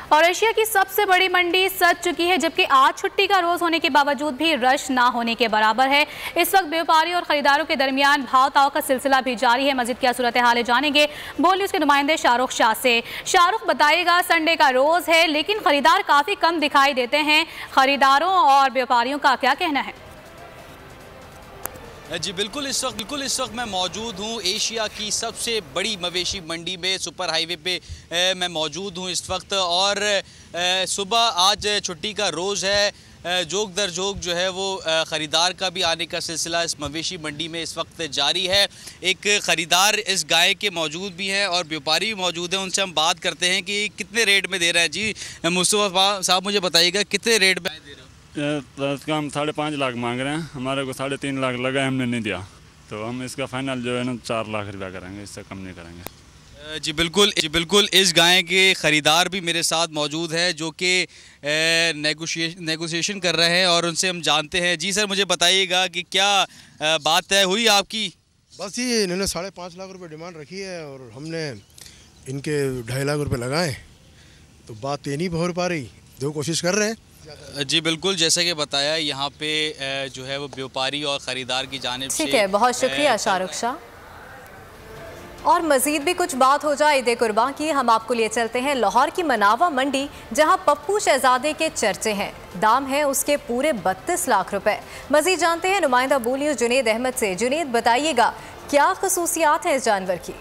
और एशिया की सबसे बड़ी मंडी सज चुकी है, जबकि आज छुट्टी का रोज होने के बावजूद भी रश ना होने के बराबर है। इस वक्त व्यापारी और खरीदारों के दरमियान भाव ताव का सिलसिला भी जारी है। मजीद क्या सूरत हाल जानेंगे बोल न्यूज के नुमाइंदे शाहरुख शाह से। शाहरुख, बताइएगा, संडे का रोज है लेकिन खरीदार काफी कम दिखाई देते हैं, खरीदारों और व्यापारियों का क्या कहना है? जी बिल्कुल, इस वक्त मैं मौजूद हूँ एशिया की सबसे बड़ी मवेशी मंडी में, सुपर हाईवे पे मैं मौजूद हूँ इस वक्त। और सुबह आज छुट्टी का रोज़ है, जोक दर जोक जो है वो ख़रीदार का भी आने का सिलसिला इस मवेशी मंडी में इस वक्त जारी है। एक ख़रीदार इस गाय के मौजूद भी हैं और व्यापारी भी मौजूद हैं, उनसे हम बात करते हैं कि कितने रेट में दे रहे हैं। जी मुस्तफ़ा साहब, मुझे बताइएगा कितने रेट में दे रहे हो? इसका हम 5.5 लाख मांग रहे हैं, हमारे को 3.5 लाख लगा है, हमने नहीं दिया, तो हम इसका फाइनल जो है ना 4 लाख रुपया करेंगे, इससे कम नहीं करेंगे। जी बिल्कुल, इस गाय के ख़रीदार भी मेरे साथ मौजूद हैं जो कि नेगोशिएशन कर रहे हैं और उनसे हम जानते हैं। जी सर, मुझे बताइएगा कि क्या बात तय हुई आपकी? बस ये इन्होंने 5.5 लाख रुपए डिमांड रखी है और हमने इनके 2.5 लाख रुपए लगाए, तो बात ये नहीं हो पा रही, जो कोशिश कर रहे हैं। जी बिल्कुल, जैसे कि बताया यहाँ पे जो है वो व्यापारी और ख़रीदार की जानिब से। ठीक है, बहुत शुक्रिया शाहरुख शाह। और मजीद भी कुछ बात हो जाए ईद कुर्बान की, हम आपको लिए चलते हैं लाहौर की मनावा मंडी, जहां पप्पू शहजादे के चर्चे हैं। दाम है उसके पूरे 32 लाख रुपए। मजीद जानते हैं नुमाइंदा बोल न्यूज़ जुनेद अहमद से। जुनेद, बताइएगा क्या खसूसियात हैं इस जानवर की?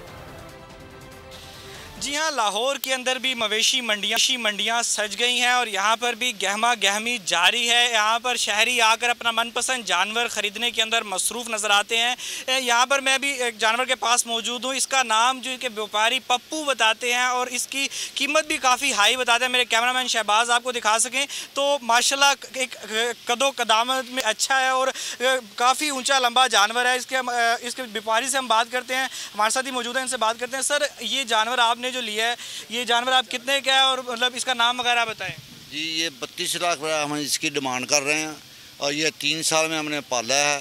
जी हाँ, लाहौर के अंदर भी मवेशी मंडियाँ सज गई हैं और यहाँ पर भी गहमा गहमी जारी है। यहाँ पर शहरी आकर अपना मनपसंद जानवर ख़रीदने के अंदर मसरूफ़ नज़र आते हैं। यहाँ पर मैं भी एक जानवर के पास मौजूद हूँ, इसका नाम जो कि व्यापारी पप्पू बताते हैं और इसकी कीमत भी काफ़ी हाई बताते हैं। मेरे कैमरामैन शहबाज आपको दिखा सकें तो माशाल्लाह एक कदो कदामत में अच्छा है और काफ़ी ऊँचा लंबा जानवर है। इसके व्यापारी से हम बात करते हैं, हमारे साथ ही मौजूद हैं, इनसे बात करते हैं। सर, ये जानवर आपने जो लिया है, ये जानवर आप कितने का है और मतलब इसका नाम वगैरह बताएं। जी, ये 32 लाख हम इसकी डिमांड कर रहे हैं और ये 3 साल में हमने पाला है।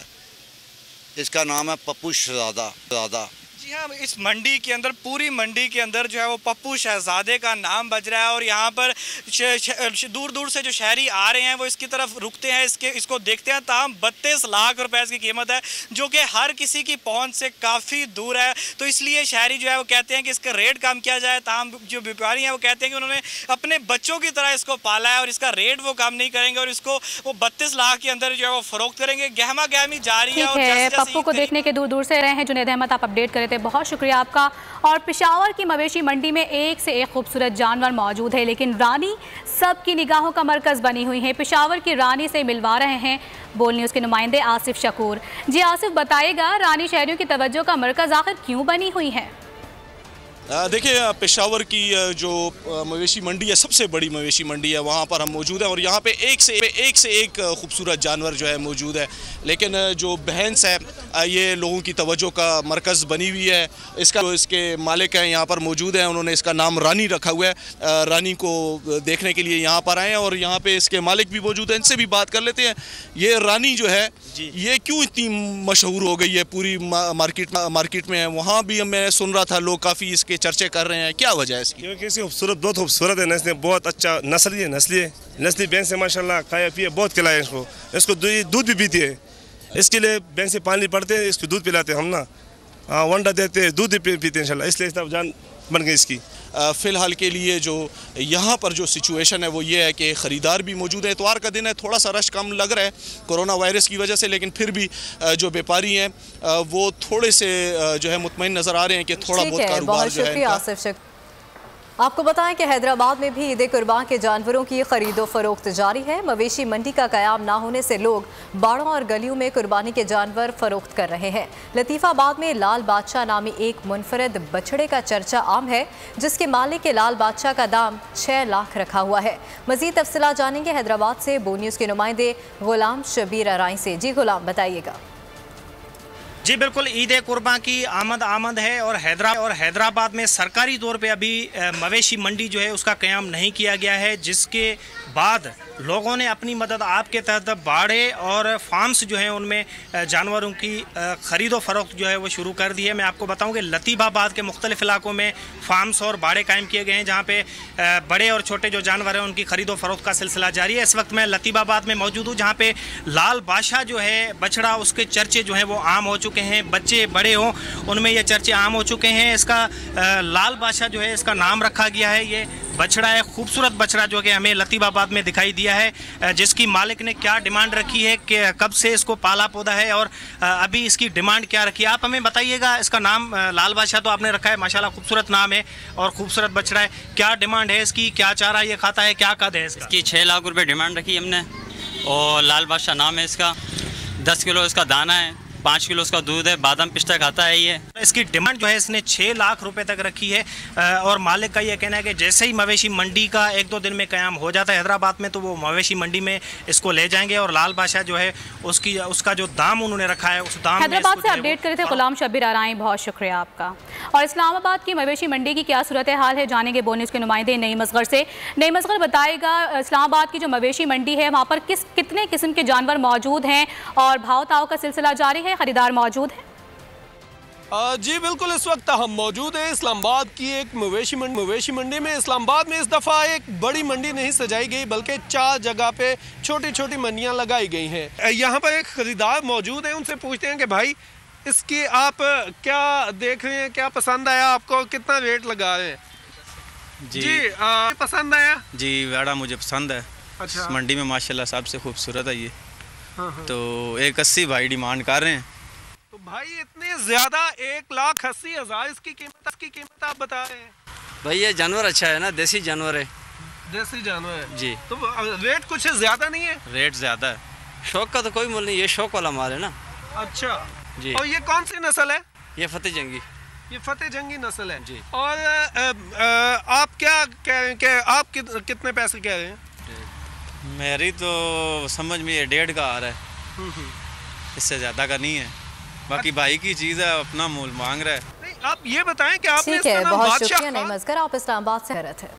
इसका नाम है पप्पू शहजादा। जी हाँ, इस मंडी के अंदर, पूरी मंडी के अंदर जो है वो पप्पू शहजादे का नाम बज रहा है और यहाँ पर दूर दूर से जो शहरी आ रहे हैं वो इसकी तरफ रुकते हैं, इसको देखते हैं। ताहम 32 लाख रुपए इसकी कीमत है, जो कि हर किसी की पहुँच से काफ़ी दूर है। तो इसलिए शहरी जो है वो कहते हैं कि इसका रेट कम किया जाए। ताहम जो व्यापारी हैं वो कहते हैं कि उन्होंने अपने बच्चों की तरह इसको पाला है और इसका रेट वो कम नहीं करेंगे और इसको वो 32 लाख के अंदर जो है वो फरोख्त करेंगे। गहमा गहमी जारी है। पप्पू को देखने के दूर दूर से रहे हैं जुनेद अहमद, आप अपडेट करे थे, बहुत शुक्रिया आपका। और पेशावर की मवेशी मंडी में एक से एक खूबसूरत जानवर मौजूद है, लेकिन रानी सबकी निगाहों का मरकज बनी हुई है। पेशावर की रानी से मिलवा रहे हैं बोल न्यूज़ के नुमाइंदे आसिफ शकूर। जी आसिफ, बताइएगा रानी शहरियों की तवज्जो का मरकज आखिर क्यों बनी हुई है? देखिए, पेशावर की जो मवेशी मंडी है, सबसे बड़ी मवेशी मंडी है, वहाँ पर हम मौजूद हैं और यहाँ पे एक से एक खूबसूरत जानवर जो है मौजूद है। लेकिन जो भैंस है ये लोगों की तवज्जो का मरकज़ बनी हुई है। इसके मालिक हैं यहाँ पर मौजूद हैं, उन्होंने इसका नाम रानी रखा हुआ है। रानी को देखने के लिए यहाँ पर आए हैं और यहाँ पे इसके मालिक भी मौजूद हैं, इनसे भी बात कर लेते हैं। ये रानी जो है ये क्यों इतनी मशहूर हो गई है पूरी मार्केट में? वहाँ भी मैं सुन रहा था लोग काफ़ी इसके चर्चे कर रहे हैं, क्या वजह है इसकी? क्योंकि इसकी बहुत खूबसूरत है, नस्लें बहुत अच्छा नस्ली भैंस है माशाल्लाह, खाया पिया बहुत खिलाया इसको दूध भी पीती है। इसके लिए भैंस से पानी पड़ते हैं, इसको दूध पिलाते हैं हम ना, वंडा देते हैं, दूध भी पीते हैं इंशाल्लाह, इसलिए इतना जान बन गई इसकी। फ़िलहाल के लिए जो यहाँ पर जो सिचुएशन है वो ये है कि ख़रीदार भी मौजूद है। इतवार का दिन है, थोड़ा सा रश कम लग रहा है कोरोना वायरस की वजह से, लेकिन फिर भी जो व्यापारी हैं वो थोड़े से जो है मुतमईन नज़र आ रहे हैं कि थोड़ा बहुत कारोबार जो है। आपको बताएं कि हैदराबाद में भी ईद कुर्बान के जानवरों की खरीदो फरोख्त जारी है। मवेशी मंडी का क़याम ना होने से लोग बाड़ों और गलियों में कुर्बानी के जानवर फरोख्त कर रहे हैं। लतीफ़ाबाद में लाल बादशाह नामी एक मुनफरद बछड़े का चर्चा आम है, जिसके मालिक के लाल बादशाह का दाम 6 लाख रखा हुआ है। मज़ीद तफसीलात जानेंगे हैदराबाद से बो न्यूज़ के नुमाइंदे गुलाम शबीर अराई से। जी गुलाम, बताइएगा। जी बिल्कुल, ईद कुर्बान की आमद है और हैदराबाद में सरकारी तौर पे अभी मवेशी मंडी जो है उसका क़याम नहीं किया गया है, जिसके बाद लोगों ने अपनी मदद आपके तहत बाड़े और फार्म्स जो हैं उनमें जानवरों की ख़रीदो फरोख्त जो है वो शुरू कर दी है। मैं आपको बताऊं कि लतीफ़ाबाद के मुख्तलिफ़ इलाकों में फार्म्स और बाड़े कायम किए गए हैं, जहां पे बड़े और छोटे जो जानवर हैं उनकी ख़रीदो फरोख्त का सिलसिला जारी है। इस वक्त मैं लतीफ़ाबाद में मौजूद हूँ, जहाँ पे लाल बादशाह जो है बछड़ा, उसके चर्चे जो हैं वो आम हो चुके हैं। बच्चे बड़े हों उनमें ये चर्चे आम हो चुके हैं। इसका लाल बादशाह जो है इसका नाम रखा गया है। ये बछड़ा है, खूबसूरत बछड़ा जो कि हमें लतीफ़ाबाद में दिखाई दिया है, जिसकी मालिक ने क्या डिमांड रखी है कि कब से इसको पाला पौधा है और अभी इसकी डिमांड क्या रखी है, आप हमें बताइएगा। इसका नाम लाल बादशाह तो आपने रखा है, माशाल्लाह खूबसूरत नाम है और खूबसूरत बछड़ा है। क्या डिमांड है इसकी, क्या चारा ये खाता है, क्या कद है इसकी? 6 लाख रुपए डिमांड रखी हमने और लाल बादशाह नाम है इसका। 10 किलो इसका दाना है, 5 किलो उसका दूध है, बादाम पिस्ता खाता है ये। इसकी डिमांड जो है इसने 6 लाख रुपए तक रखी है और मालिक का ये कहना है कि जैसे ही मवेशी मंडी का 1-2 दिन में क़याम हो जाता है हैदराबाद में, तो वो मवेशी मंडी में इसको ले जाएंगे और लाल बादशाह जो है उसका जो दाम उन्होंने रखा है उस दाम हैदराबाद से अपडेट करे थे गुलाम शब्बीर आराई, बहुत शुक्रिया आपका। और इस्लामाबाद की मवेशी मंडी की क्या सूरत हाल है जानेंगे बोल न्यूज़ के नुमाइंदे नईम असगर से। नईम असगर बताएगा, इस्लामाबाद की जो मवेशी मंडी है वहाँ पर कितने किस्म के जानवर मौजूद हैं और भाव ताव का सिलसिला जारी है, खरीदार मौजूद है? जी बिल्कुल, इस वक्त हम मौजूद हैं इस्लामाबाद की एक मवेशी मंडी में। इस्लामाबाद में इस दफ़ा एक बड़ी मंडी नहीं सजाई गई, बल्कि 4 जगह पे छोटी छोटी मंडियां लगाई गई हैं। यहाँ पर एक खरीदार मौजूद है, उनसे पूछते हैं कि भाई इसकी आप क्या देख रहे हैं, क्या पसंद आया आपको, कितना रेट लगा रहे हैं? जी पसंद आया? जी वाड़ा मुझे पसंद है। अच्छा, मंडी में माशाल्लाह सबसे खूबसूरत है ये। तो 180 भाई डिमांड कर रहे हैं। तो भाई इतने ज्यादा 1,80,000 इसकी कीमत आप बता रहे हैं? भाई ये जानवर अच्छा है ना, देसी जानवर है। देसी जानवर है जी। तो रेट कुछ ज्यादा नहीं है? रेट ज्यादा है, शौक का तो कोई मोल नहीं, ये शौक वाला माल है ना। अच्छा जी। और ये कौन सी नस्ल है? ये फतेह जंगी। ये फतेह जंगी नस्ल है जी। और आप क्या कह रहे हैं कि आप कितने पैसे कह रहे हैं? मेरी तो समझ में ये 1.5 का आ रहा है, इससे ज्यादा का नहीं है। बाकी भाई की चीज़ है, अपना मूल मांग रहा है। नहीं, आप ये बताएं कि आपने ठीक है, बहुत शुक्रिया नईम असगर, आप इस्लामाबाद से रहे थे।